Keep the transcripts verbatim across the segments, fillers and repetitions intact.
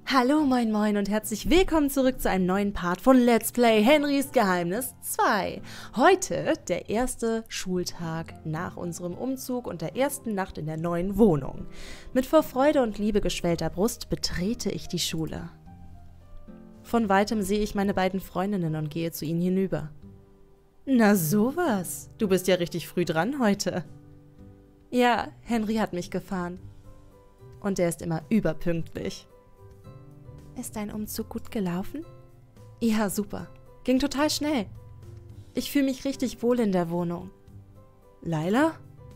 Hallo, moin moin und herzlich willkommen zurück zu einem neuen Part von Let's Play Henrys Geheimnis zwei. Heute der erste Schultag nach unserem Umzug und der ersten Nacht in der neuen Wohnung. Mit vor Freude und Liebe geschwellter Brust betrete ich die Schule. Von weitem sehe ich meine beiden Freundinnen und gehe zu ihnen hinüber. Na sowas, du bist ja richtig früh dran heute. Ja, Henry hat mich gefahren. Und er ist immer überpünktlich. Ist dein Umzug gut gelaufen? Ja, super. Ging total schnell. Ich fühle mich richtig wohl in der Wohnung. Laila?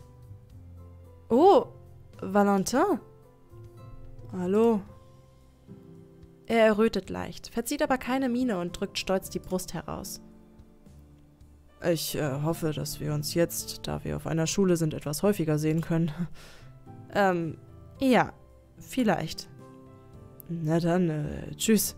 Oh, Valentin? Hallo? Er errötet leicht, verzieht aber keine Miene und drückt stolz die Brust heraus. Ich äh, hoffe, dass wir uns jetzt, da wir auf einer Schule sind, etwas häufiger sehen können. ähm, ja, vielleicht. Na dann, äh, tschüss.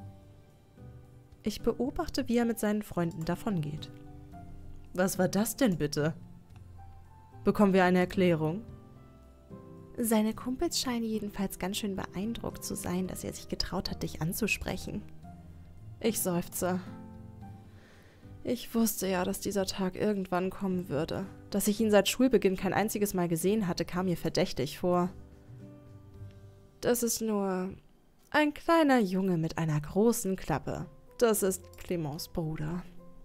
Ich beobachte, wie er mit seinen Freunden davongeht. Was war das denn bitte? Bekommen wir eine Erklärung? Seine Kumpels scheinen jedenfalls ganz schön beeindruckt zu sein, dass er sich getraut hat, dich anzusprechen. Ich seufze. Ich wusste ja, dass dieser Tag irgendwann kommen würde. Dass ich ihn seit Schulbeginn kein einziges Mal gesehen hatte, kam mir verdächtig vor. Das ist nur ein kleiner Junge mit einer großen Klappe. Das ist Clemens Bruder.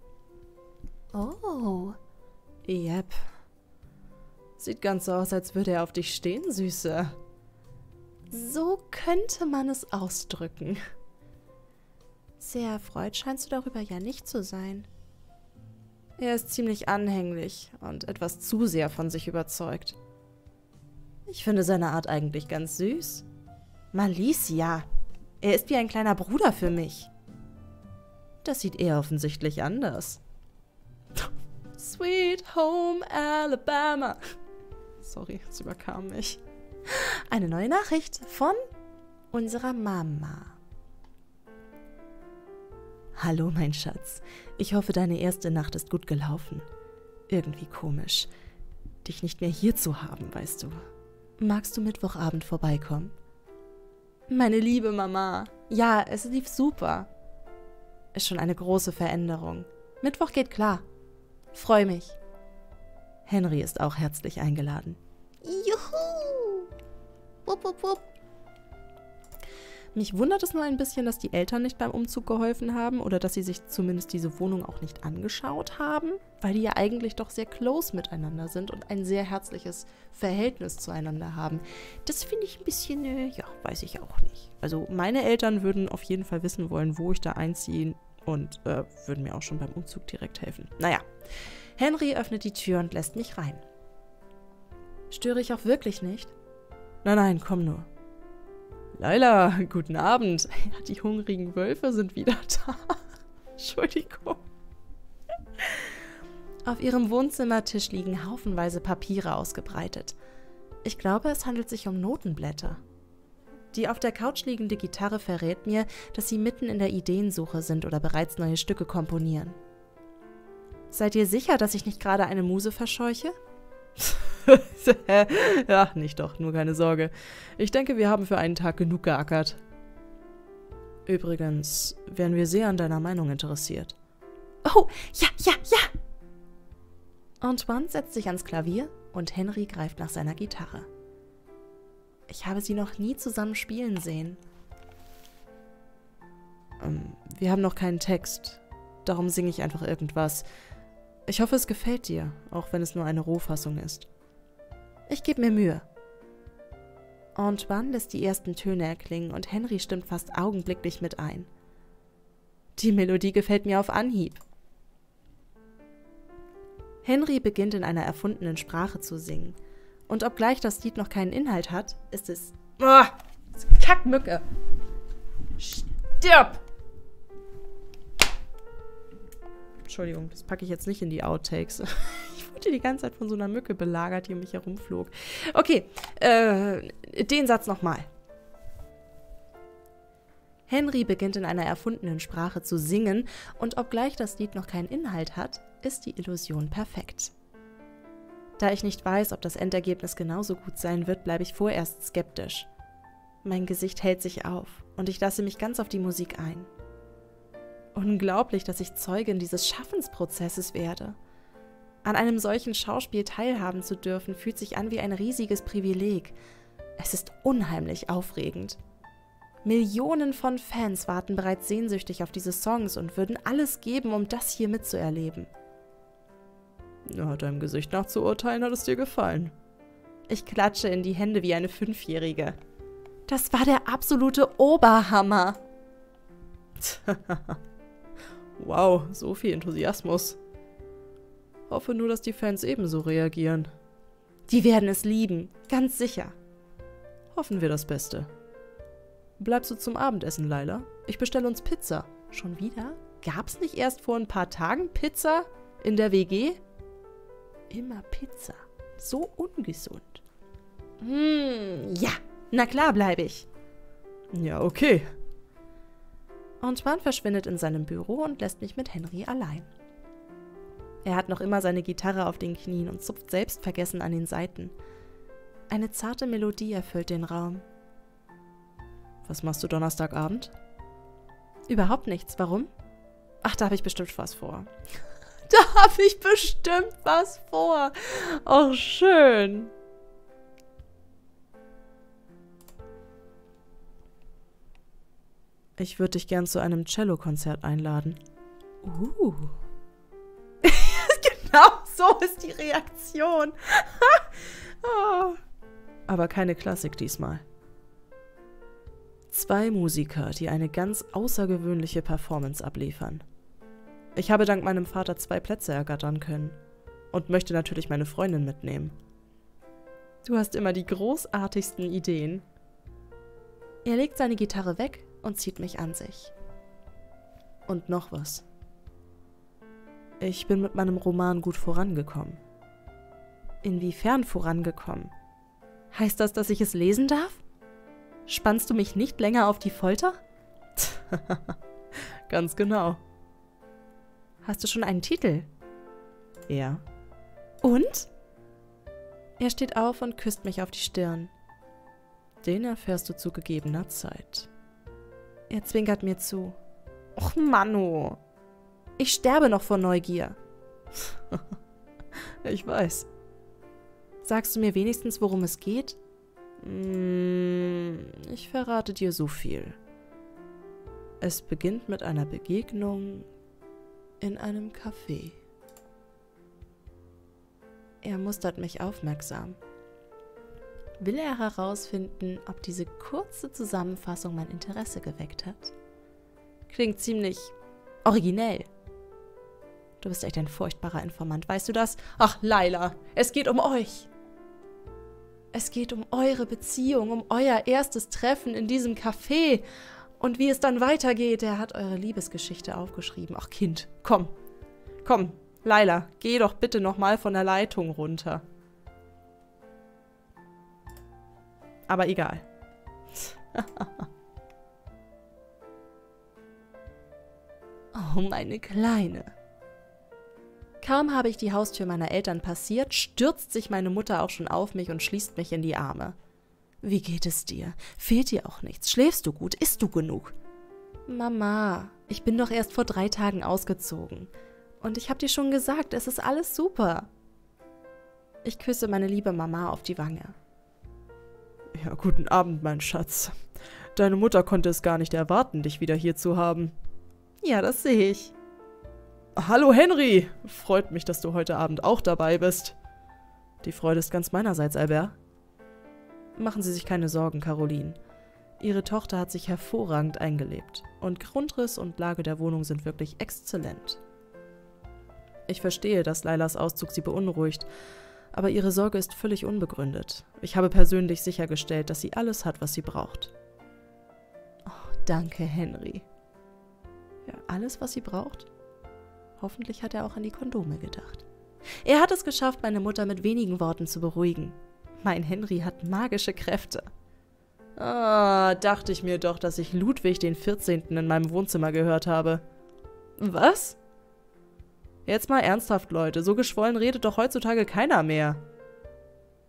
Oh. Yep. Sieht ganz so aus, als würde er auf dich stehen, Süße. So könnte man es ausdrücken. Sehr erfreut scheinst du darüber ja nicht zu sein. Er ist ziemlich anhänglich und etwas zu sehr von sich überzeugt. Ich finde seine Art eigentlich ganz süß. Malicia. Er ist wie ein kleiner Bruder für mich. Das sieht er offensichtlich anders. Sweet Home Alabama. Sorry, es überkam mich. Eine neue Nachricht von unserer Mama. Hallo, mein Schatz. Ich hoffe, deine erste Nacht ist gut gelaufen. Irgendwie komisch, dich nicht mehr hier zu haben, weißt du. Magst du Mittwochabend vorbeikommen? Meine liebe Mama. Ja, es lief super. Ist schon eine große Veränderung. Mittwoch geht klar. Freu mich. Henry ist auch herzlich eingeladen. Juhu! Wupp, wupp, wupp. Mich wundert es nur ein bisschen, dass die Eltern nicht beim Umzug geholfen haben oder dass sie sich zumindest diese Wohnung auch nicht angeschaut haben, weil die ja eigentlich doch sehr close miteinander sind und ein sehr herzliches Verhältnis zueinander haben. Das finde ich ein bisschen, äh, ja, weiß ich auch nicht. Also meine Eltern würden auf jeden Fall wissen wollen, wo ich da einziehe und äh, würden mir auch schon beim Umzug direkt helfen. Naja, Henry öffnet die Tür und lässt mich rein. Störe ich auch wirklich nicht? Nein, nein, komm nur. Laila, guten Abend. Ja, die hungrigen Wölfe sind wieder da. Entschuldigung. Auf ihrem Wohnzimmertisch liegen haufenweise Papiere ausgebreitet. Ich glaube, es handelt sich um Notenblätter. Die auf der Couch liegende Gitarre verrät mir, dass sie mitten in der Ideensuche sind oder bereits neue Stücke komponieren. Seid ihr sicher, dass ich nicht gerade eine Muse verscheuche? Ja, nicht doch, nur keine Sorge. Ich denke, wir haben für einen Tag genug geackert. Übrigens, wären wir sehr an deiner Meinung interessiert. Oh, ja, ja, ja! Antoine setzt sich ans Klavier und Henry greift nach seiner Gitarre. Ich habe sie noch nie zusammen spielen sehen. Ähm, wir haben noch keinen Text. Darum singe ich einfach irgendwas. Ich hoffe, es gefällt dir, auch wenn es nur eine Rohfassung ist. Ich gebe mir Mühe. Antoine lässt die ersten Töne erklingen und Henry stimmt fast augenblicklich mit ein. Die Melodie gefällt mir auf Anhieb. Henry beginnt in einer erfundenen Sprache zu singen. Und obgleich das Lied noch keinen Inhalt hat, ist es... Oh, Kackmücke! Stirb! Entschuldigung, das packe ich jetzt nicht in die Outtakes. Ich wurde die ganze Zeit von so einer Mücke belagert, die um mich herumflog. Okay, äh, den Satz nochmal. Henry beginnt in einer erfundenen Sprache zu singen und obgleich das Lied noch keinen Inhalt hat, ist die Illusion perfekt. Da ich nicht weiß, ob das Endergebnis genauso gut sein wird, bleibe ich vorerst skeptisch. Mein Gesicht hält sich auf und ich lasse mich ganz auf die Musik ein. Unglaublich, dass ich Zeugin dieses Schaffensprozesses werde. An einem solchen Schauspiel teilhaben zu dürfen, fühlt sich an wie ein riesiges Privileg. Es ist unheimlich aufregend. Millionen von Fans warten bereits sehnsüchtig auf diese Songs und würden alles geben, um das hier mitzuerleben. Ja, deinem Gesicht nach zu urteilen, hat es dir gefallen. Ich klatsche in die Hände wie eine Fünfjährige. Das war der absolute Oberhammer. Wow, so viel Enthusiasmus. Hoffe nur, dass die Fans ebenso reagieren. Die werden es lieben, ganz sicher. Hoffen wir das Beste. Bleibst du zum Abendessen, Laila? Ich bestelle uns Pizza. Schon wieder? Gab's nicht erst vor ein paar Tagen Pizza in der W G? Immer Pizza. So ungesund. Hm, ja, na klar bleibe ich. Ja, okay. Antoine verschwindet in seinem Büro und lässt mich mit Henry allein. Er hat noch immer seine Gitarre auf den Knien und zupft selbstvergessen an den Saiten. Eine zarte Melodie erfüllt den Raum. Was machst du Donnerstagabend? Überhaupt nichts. Warum? Ach, da habe ich bestimmt was vor. Da habe ich bestimmt was vor. Oh, schön. Ich würde dich gern zu einem Cello-Konzert einladen. Uh. Genau so ist die Reaktion. Oh. Aber keine Klassik diesmal. Zwei Musiker, die eine ganz außergewöhnliche Performance abliefern. Ich habe dank meinem Vater zwei Plätze ergattern können und möchte natürlich meine Freundin mitnehmen. Du hast immer die großartigsten Ideen. Er legt seine Gitarre weg und zieht mich an sich. Und noch was. Ich bin mit meinem Roman gut vorangekommen. Inwiefern vorangekommen? Heißt das, dass ich es lesen darf? Spannst du mich nicht länger auf die Folter? Ganz genau. Hast du schon einen Titel? Ja. Und? Er steht auf und küsst mich auf die Stirn. Den erfährst du zu gegebener Zeit. Er zwinkert mir zu. Och, Manu. Ich sterbe noch vor Neugier. Ich weiß. Sagst du mir wenigstens, worum es geht? Ich verrate dir so viel. Es beginnt mit einer Begegnung in einem Café. Er mustert mich aufmerksam. Will er herausfinden, ob diese kurze Zusammenfassung mein Interesse geweckt hat? Klingt ziemlich originell. Du bist echt ein furchtbarer Informant, weißt du das? Ach, Laila, es geht um euch. Es geht um eure Beziehung, um euer erstes Treffen in diesem Café. Und wie es dann weitergeht, er hat eure Liebesgeschichte aufgeschrieben. Ach, Kind, komm, komm, Laila, geh doch bitte nochmal von der Leitung runter. Aber egal. Oh, meine Kleine. Kaum habe ich die Haustür meiner Eltern passiert, stürzt sich meine Mutter auch schon auf mich und schließt mich in die Arme. Wie geht es dir? Fehlt dir auch nichts? Schläfst du gut? Isst du genug? Mama, ich bin doch erst vor drei Tagen ausgezogen. Und ich habe dir schon gesagt, es ist alles super. Ich küsse meine liebe Mama auf die Wange. Ja, guten Abend, mein Schatz. Deine Mutter konnte es gar nicht erwarten, dich wieder hier zu haben. Ja, das sehe ich. Hallo Henry! Freut mich, dass du heute Abend auch dabei bist. Die Freude ist ganz meinerseits, Albert. Machen Sie sich keine Sorgen, Caroline. Ihre Tochter hat sich hervorragend eingelebt und Grundriss und Lage der Wohnung sind wirklich exzellent. Ich verstehe, dass Lailas Auszug sie beunruhigt, aber ihre Sorge ist völlig unbegründet. Ich habe persönlich sichergestellt, dass sie alles hat, was sie braucht. Oh, danke, Henry. Ja, alles, was sie braucht? Hoffentlich hat er auch an die Kondome gedacht. Er hat es geschafft, meine Mutter mit wenigen Worten zu beruhigen. Mein Henry hat magische Kräfte. Ah, dachte ich mir doch, dass ich Ludwig den vierzehnten in meinem Wohnzimmer gehört habe. Was? Jetzt mal ernsthaft, Leute, so geschwollen redet doch heutzutage keiner mehr.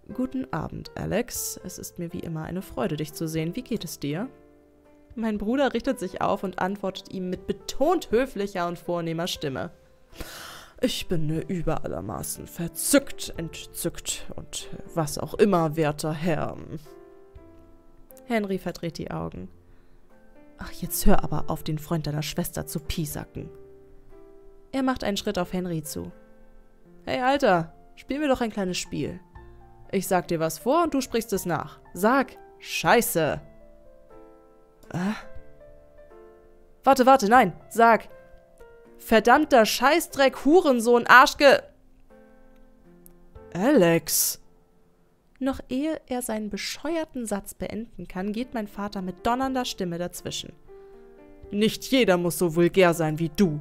Guten Abend, Alex. Es ist mir wie immer eine Freude, dich zu sehen. Wie geht es dir? Mein Bruder richtet sich auf und antwortet ihm mit betont höflicher und vornehmer Stimme. Ich bin über allermaßen verzückt, entzückt und was auch immer, werter Herr. Henry verdreht die Augen. Ach, jetzt hör aber auf, den Freund deiner Schwester zu piesacken. Er macht einen Schritt auf Henry zu. Hey, Alter, spielen wir doch ein kleines Spiel. Ich sag dir was vor und du sprichst es nach. Sag, Scheiße. Äh? Warte, warte, nein, sag. Verdammter Scheißdreck, Hurensohn, Arschge... Alex. Noch ehe er seinen bescheuerten Satz beenden kann, geht mein Vater mit donnernder Stimme dazwischen. Nicht jeder muss so vulgär sein wie du.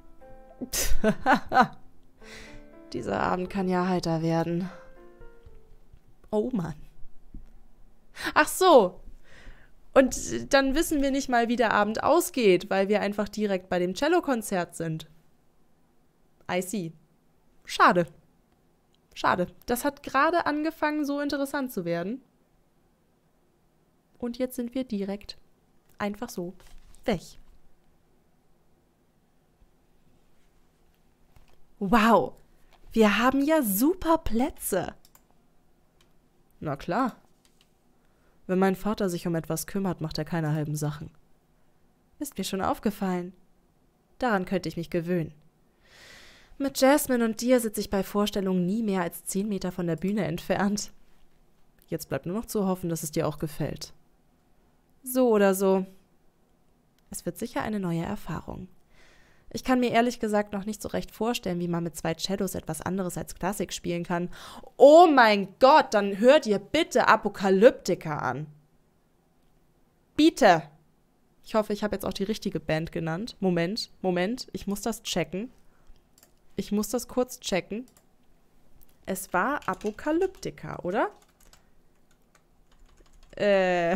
Dieser Abend kann ja heiter werden. Oh Mann. Ach so. Und dann wissen wir nicht mal, wie der Abend ausgeht, weil wir einfach direkt bei dem Cello-Konzert sind. I see. Schade. Schade. Das hat gerade angefangen, so interessant zu werden. Und jetzt sind wir direkt einfach so weg. Wow. Wir haben ja super Plätze. Na klar. Wenn mein Vater sich um etwas kümmert, macht er keine halben Sachen. Ist mir schon aufgefallen. Daran könnte ich mich gewöhnen. Mit Jasmine und dir sitze ich bei Vorstellungen nie mehr als zehn Meter von der Bühne entfernt. Jetzt bleibt nur noch zu hoffen, dass es dir auch gefällt. So oder so. Es wird sicher eine neue Erfahrung. Ich kann mir ehrlich gesagt noch nicht so recht vorstellen, wie man mit zwei Cellos etwas anderes als Klassik spielen kann. Oh mein Gott, dann hört ihr bitte Apokalyptika an. Bitte. Ich hoffe, ich habe jetzt auch die richtige Band genannt. Moment, Moment, ich muss das checken. Ich muss das kurz checken. Es war Apokalyptika, oder? Äh.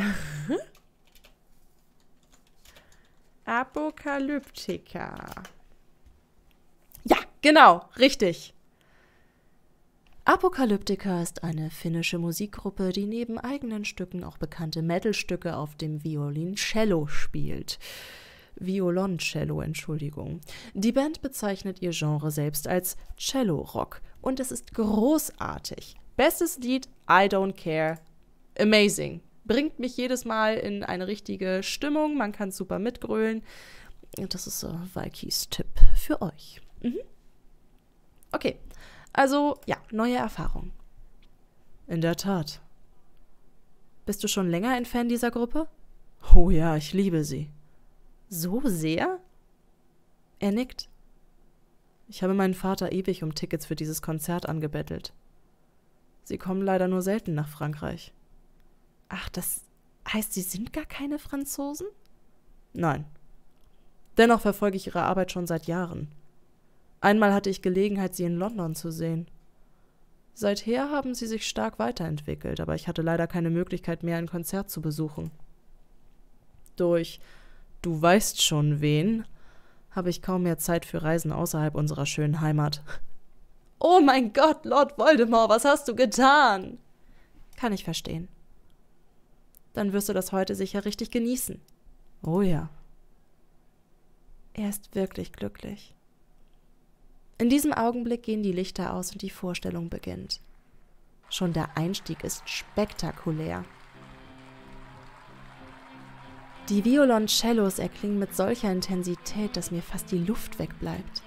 Apokalyptika. Ja, genau, richtig. Apokalyptika ist eine finnische Musikgruppe, die neben eigenen Stücken auch bekannte Metalstücke auf dem Violoncello spielt. Violoncello, Entschuldigung. Die Band bezeichnet ihr Genre selbst als Cello-Rock und es ist großartig. Bestes Lied, I Don't Care. Amazing. Bringt mich jedes Mal in eine richtige Stimmung. Man kann super mitgrölen. Das ist so Vikis Tipp für euch. Mhm. Okay, also ja, neue Erfahrung. In der Tat. Bist du schon länger ein Fan dieser Gruppe? Oh ja, ich liebe sie. So sehr? Er nickt. Ich habe meinen Vater ewig um Tickets für dieses Konzert angebettelt. Sie kommen leider nur selten nach Frankreich. Ach, das heißt, Sie sind gar keine Franzosen? Nein. Dennoch verfolge ich Ihre Arbeit schon seit Jahren. Einmal hatte ich Gelegenheit, Sie in London zu sehen. Seither haben Sie sich stark weiterentwickelt, aber ich hatte leider keine Möglichkeit mehr, ein Konzert zu besuchen. Durch du weißt schon wen habe ich kaum mehr Zeit für Reisen außerhalb unserer schönen Heimat. Oh mein Gott, Lord Voldemort, was hast du getan? Kann ich verstehen. Dann wirst du das heute sicher richtig genießen. Oh ja. Er ist wirklich glücklich. In diesem Augenblick gehen die Lichter aus und die Vorstellung beginnt. Schon der Einstieg ist spektakulär. Die Violoncellos erklingen mit solcher Intensität, dass mir fast die Luft wegbleibt.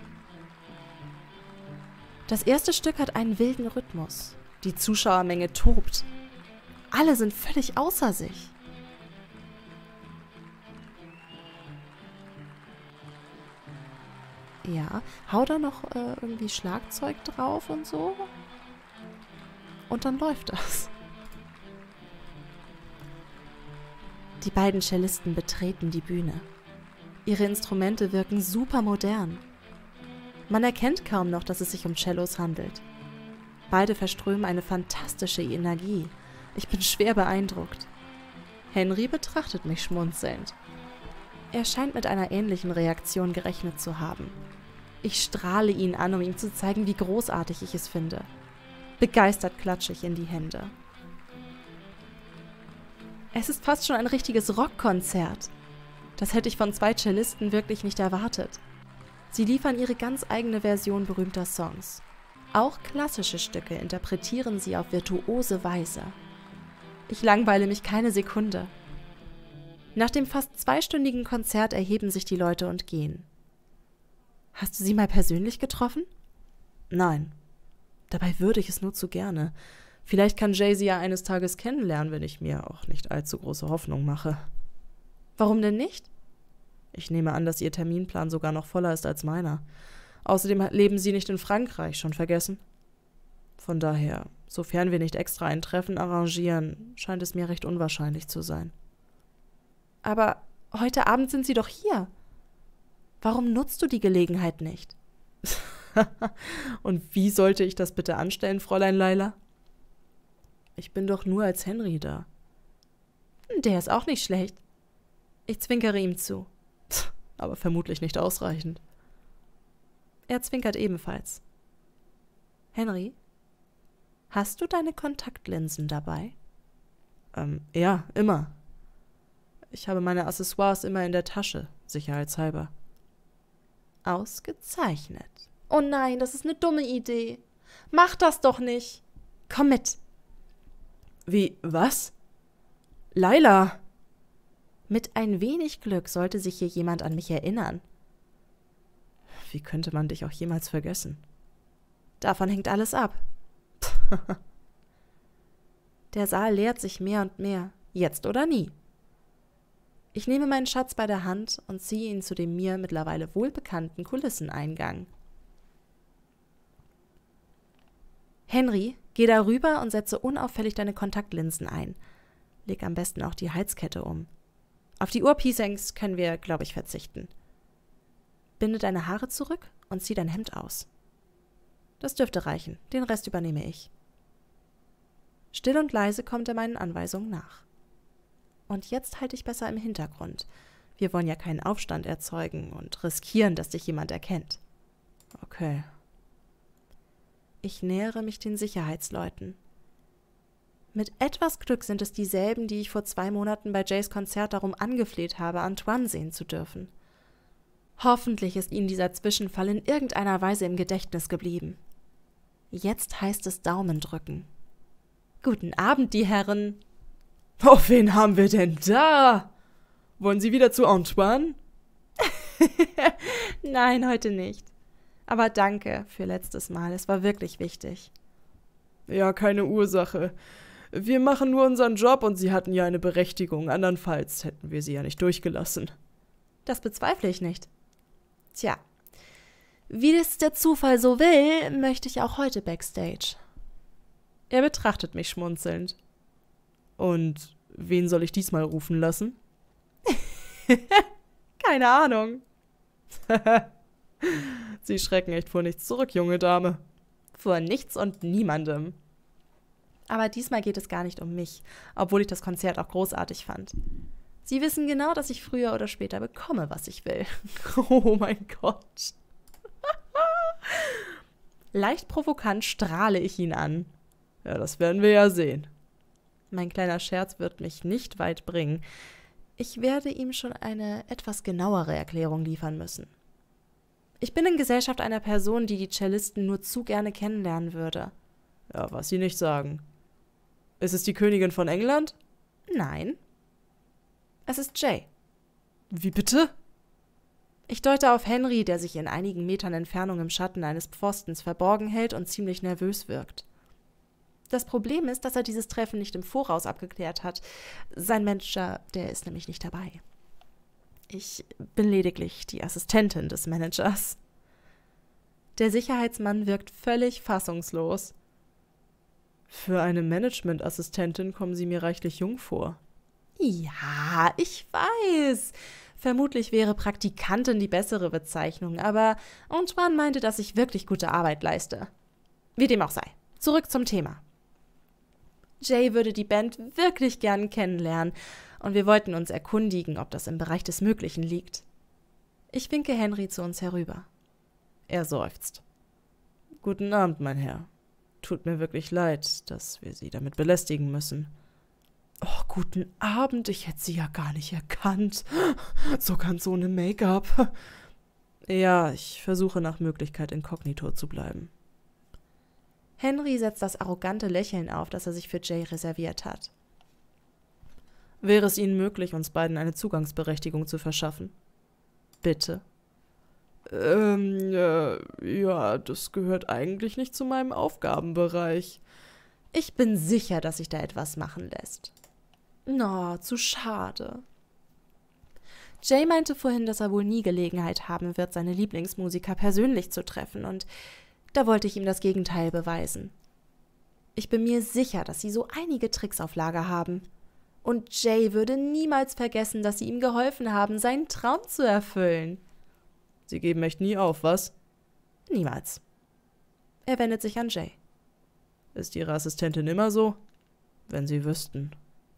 Das erste Stück hat einen wilden Rhythmus. Die Zuschauermenge tobt. Alle sind völlig außer sich. Ja, hau da noch äh, irgendwie Schlagzeug drauf und so. Und dann läuft das. Die beiden Cellisten betreten die Bühne. Ihre Instrumente wirken super modern. Man erkennt kaum noch, dass es sich um Cellos handelt. Beide verströmen eine fantastische Energie. Ich bin schwer beeindruckt. Henry betrachtet mich schmunzelnd. Er scheint mit einer ähnlichen Reaktion gerechnet zu haben. Ich strahle ihn an, um ihm zu zeigen, wie großartig ich es finde. Begeistert klatsche ich in die Hände. Es ist fast schon ein richtiges Rockkonzert. Das hätte ich von zwei Cellisten wirklich nicht erwartet. Sie liefern ihre ganz eigene Version berühmter Songs. Auch klassische Stücke interpretieren sie auf virtuose Weise. Ich langweile mich keine Sekunde. Nach dem fast zweistündigen Konzert erheben sich die Leute und gehen. Hast du sie mal persönlich getroffen? Nein. Dabei würde ich es nur zu gerne. Vielleicht kann Jay sie ja eines Tages kennenlernen, wenn ich mir auch nicht allzu große Hoffnung mache. Warum denn nicht? Ich nehme an, dass ihr Terminplan sogar noch voller ist als meiner. Außerdem leben sie nicht in Frankreich, schon vergessen? Von daher, sofern wir nicht extra ein Treffen arrangieren, scheint es mir recht unwahrscheinlich zu sein. Aber heute Abend sind sie doch hier. Warum nutzt du die Gelegenheit nicht? Und wie sollte ich das bitte anstellen, Fräulein Laila? Ich bin doch nur als Henry da. Der ist auch nicht schlecht. Ich zwinkere ihm zu. Aber vermutlich nicht ausreichend. Er zwinkert ebenfalls. Henry, hast du deine Kontaktlinsen dabei? Ähm, ja, immer. Ich habe meine Accessoires immer in der Tasche, sicherheitshalber. Ausgezeichnet. Oh nein, das ist eine dumme Idee. Mach das doch nicht. Komm mit. Wie, was? Laila! Mit ein wenig Glück sollte sich hier jemand an mich erinnern. Wie könnte man dich auch jemals vergessen? Davon hängt alles ab. Der Saal leert sich mehr und mehr. Jetzt oder nie. Ich nehme meinen Schatz bei der Hand und ziehe ihn zu dem mir mittlerweile wohlbekannten Kulisseneingang. Henry, geh da rüber und setze unauffällig deine Kontaktlinsen ein. Leg am besten auch die Halskette um. Auf die Ohrpiercings können wir, glaube ich, verzichten. Binde deine Haare zurück und zieh dein Hemd aus. Das dürfte reichen, den Rest übernehme ich. Still und leise kommt er meinen Anweisungen nach. Und jetzt halte ich besser im Hintergrund. Wir wollen ja keinen Aufstand erzeugen und riskieren, dass dich jemand erkennt. Okay. Ich nähere mich den Sicherheitsleuten. Mit etwas Glück sind es dieselben, die ich vor zwei Monaten bei Jays Konzert darum angefleht habe, Antoine sehen zu dürfen. Hoffentlich ist ihnen dieser Zwischenfall in irgendeiner Weise im Gedächtnis geblieben. Jetzt heißt es Daumen drücken. Guten Abend, die Herren. Oh, wen haben wir denn da? Wollen Sie wieder zu Antoine? Nein, heute nicht. Aber danke für letztes Mal, es war wirklich wichtig. Ja, keine Ursache. Wir machen nur unseren Job und Sie hatten ja eine Berechtigung, andernfalls hätten wir Sie ja nicht durchgelassen. Das bezweifle ich nicht. Tja, wie es der Zufall so will, möchte ich auch heute backstage. Er betrachtet mich schmunzelnd. Und wen soll ich diesmal rufen lassen? Keine Ahnung. Sie schrecken echt vor nichts zurück, junge Dame. Vor nichts und niemandem. Aber diesmal geht es gar nicht um mich, obwohl ich das Konzert auch großartig fand. Sie wissen genau, dass ich früher oder später bekomme, was ich will. Oh mein Gott. Leicht provokant strahle ich ihn an. Ja, das werden wir ja sehen. Mein kleiner Scherz wird mich nicht weit bringen. Ich werde ihm schon eine etwas genauere Erklärung liefern müssen. Ich bin in Gesellschaft einer Person, die die Cellisten nur zu gerne kennenlernen würde. Ja, was Sie nicht sagen. Ist es die Königin von England? Nein. Es ist Jay. Wie bitte? Ich deute auf Henry, der sich in einigen Metern Entfernung im Schatten eines Pfostens verborgen hält und ziemlich nervös wirkt. Das Problem ist, dass er dieses Treffen nicht im Voraus abgeklärt hat. Sein Manager, der ist nämlich nicht dabei. Ich bin lediglich die Assistentin des Managers. Der Sicherheitsmann wirkt völlig fassungslos. Für eine Managementassistentin kommen Sie mir reichlich jung vor. Ja, ich weiß. Vermutlich wäre Praktikantin die bessere Bezeichnung, aber Antoine meinte, dass ich wirklich gute Arbeit leiste. Wie dem auch sei. Zurück zum Thema. Jay würde die Band wirklich gern kennenlernen und wir wollten uns erkundigen, ob das im Bereich des Möglichen liegt. Ich winke Henry zu uns herüber. Er seufzt. Guten Abend, mein Herr. Tut mir wirklich leid, dass wir Sie damit belästigen müssen. Oh guten Abend, ich hätte sie ja gar nicht erkannt. So ganz ohne Make-up. Ja, ich versuche nach Möglichkeit inkognito zu bleiben. Henry setzt das arrogante Lächeln auf, das er sich für Jay reserviert hat. Wäre es Ihnen möglich, uns beiden eine Zugangsberechtigung zu verschaffen? Bitte. Ähm, äh, ja, das gehört eigentlich nicht zu meinem Aufgabenbereich. Ich bin sicher, dass sich da etwas machen lässt. Na, zu schade. Jay meinte vorhin, dass er wohl nie Gelegenheit haben wird, seine Lieblingsmusiker persönlich zu treffen, und da wollte ich ihm das Gegenteil beweisen. Ich bin mir sicher, dass sie so einige Tricks auf Lager haben. Und Jay würde niemals vergessen, dass sie ihm geholfen haben, seinen Traum zu erfüllen. Sie geben echt nie auf, was? Niemals. Er wendet sich an Jay. Ist Ihre Assistentin immer so? Wenn Sie wüssten.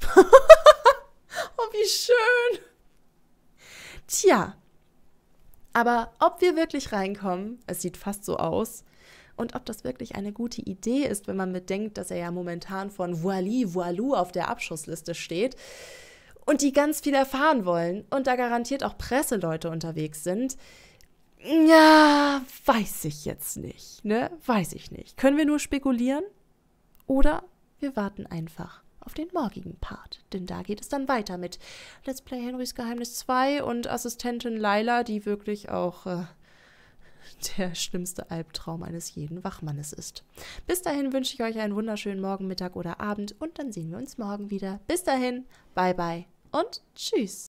Oh, wie schön. Tja, aber ob wir wirklich reinkommen, es sieht fast so aus, und ob das wirklich eine gute Idee ist, wenn man bedenkt, dass er ja momentan von Voili Voilou auf der Abschussliste steht und die ganz viel erfahren wollen und da garantiert auch Presseleute unterwegs sind, ja, weiß ich jetzt nicht, ne? Weiß ich nicht. Können wir nur spekulieren? Oder wir warten einfach auf den morgigen Part, denn da geht es dann weiter mit Let's Play Henrys Geheimnis zwei und Assistentin Laila, die wirklich auch äh, der schlimmste Albtraum eines jeden Wachmannes ist. Bis dahin wünsche ich euch einen wunderschönen Morgen, Mittag oder Abend und dann sehen wir uns morgen wieder. Bis dahin, bye bye und tschüss.